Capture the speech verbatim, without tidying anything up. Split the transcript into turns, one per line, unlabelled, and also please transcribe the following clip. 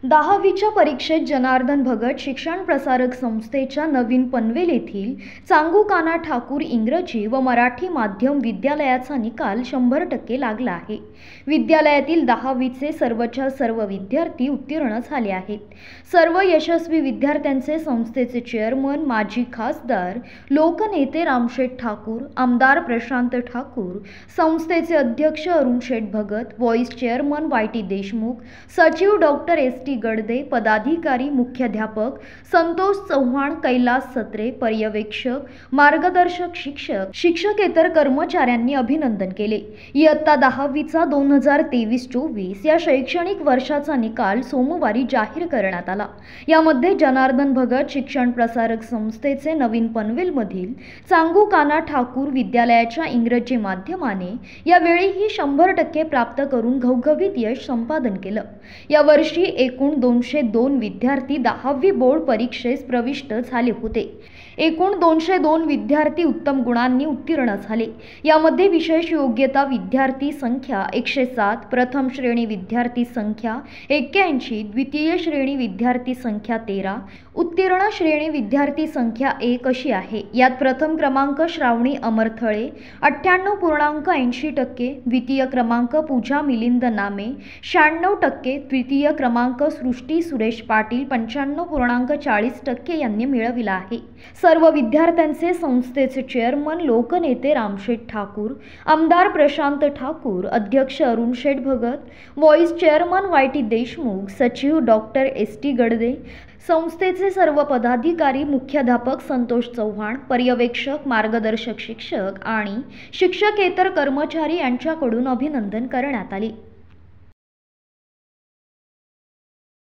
दहावीच्या परीक्षेत जनार्दन भगत शिक्षण प्रसारक संस्थेच्या नवीन पनवेल येथील चांगुकाना ठाकूर इंग्रजी व मराठी माध्यम विद्यालयाचा निकाल शंभर टक्के लागला आहे। विद्यालयातील दहावीचे सर्वच्या सर्व विद्यार्थी उत्तीर्ण झाले आहेत। सर्व यशस्वी विद्यार्थ्यांचे संस्थेचे चेअरमन, माजी खासदार, लोकनेते रामशेठ ठाकूर, आमदार प्रशांत ठाकूर, संस्थेचे अध्यक्ष Arun Sheth Bhagat, vice chairman Y T Deshmukh, सचिव डॉक्टर एस टी गडदे, पदाधिकारी, मुख्याध्यापक संतोष चव्हाण, कैलास सत्रे, पर्यवेक्षक, मार्गदर्शक शिक्षक, शिक्षकेतर कर्मचाऱ्यांनी अभिनंदन केले। इयत्ता दहावीचा दोन हजार तेवीस चोवीस या शैक्षणिक वर्षाचा निकाल सोमवारी जाहीर करण्यात आला। यामध्ये जनार्दन भगत शिक्षण प्रसारक संस्थेचे नवीन पनवेलमधील चांगुकाना ठाकूर विद्यालयाच्या इंग्रजी माध्यमाने यावेळीही शंभर टक्के प्राप्त करून घवघवीत यश संपादन केलं। या वर्षी एकूण दोनशे दोन विद्यार्थी दहावी बोर्ड परीक्षेस प्रविष्ट झाले होते। एकूण दोनशे दोन विद्यार्थी उत्तम गुणांनी उत्तीर्ण झाले। यामध्ये विशेष योग्यता विद्यार्थी संख्या एकशे सात, प्रथम श्रेणी विद्यार्थी संख्या एक्क्याऐंशी, द्वितीय श्रेणी विद्यार्थी संख्या तेरा, उत्तीर्ण श्रेणी विद्यार्थी संख्या एक अशी आहे। यात प्रथम क्रमांक श्रावणी अमरथळे अठ्ठ्याण्णव पूर्णांक ऐंशी टक्के, द्वितीय क्रमांक पूजा मिलिंद नामे शहाण्णव टक्के, तृतीय क्रमांक सृष्टी सुरेश पाटील पंच्याण्णव पूर्णांक चाळीस टक्के यांनी मिळविला आहे। सर्व विद्यार्थ्यांचे संस्थेचे चेअरमन लोकनेते रामशेठ ठाकूर, आमदार प्रशांत ठाकूर, अध्यक्ष Arun Sheth Bhagat, vice chairman Y T Deshmukh, सचिव डॉक्टर एस टी गडदे, संस्थेचे सर्व पदाधिकारी, मुख्याध्यापक संतोष चव्हाण, पर्यवेक्षक, मार्गदर्शक शिक्षक आणि शिक्षकेतर कर्मचारी यांच्याकडून अभिनंदन करण्यात आले।